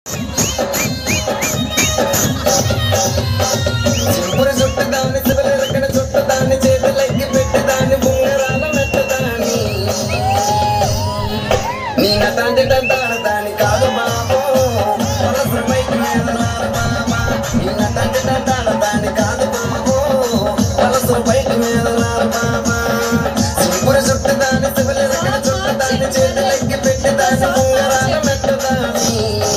సింపురు చుట్టదాన్ని శివలెరకన చుట్టదాన్ని చేతులెక్కి పెట్టదాన్ని బుంగరాల మెట్టదాన్ని నీ నటాంటి దండాడదాన్ని కాదు బాబో వలస బైక్ మీద బాబా నీ నటాంటి దండాడదాన్ని కాదు బాబో వలస బైక్ మీద బాబా సింపురు చుట్టదాన్ని శివలెరకన చుట్టదాన్ని చేతులెక్కి పెట్టదాన్ని బుంగరాల మెట్టదాన్ని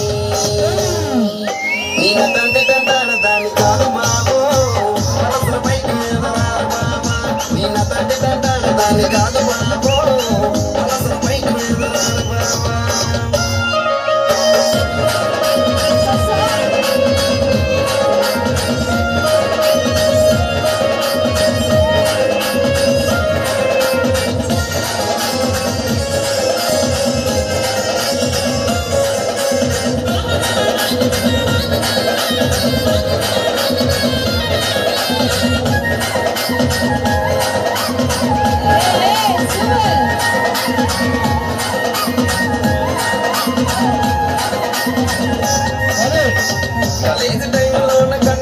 నీ నటాంటి దండాడదాన్ని కాదు బాబో వలస బైక్ మీద బాబా నీ నటాంటి దండాడదాన్ని కాదు బాబో వలస బైక్ మీద బాబా కాలేజీ టైంలో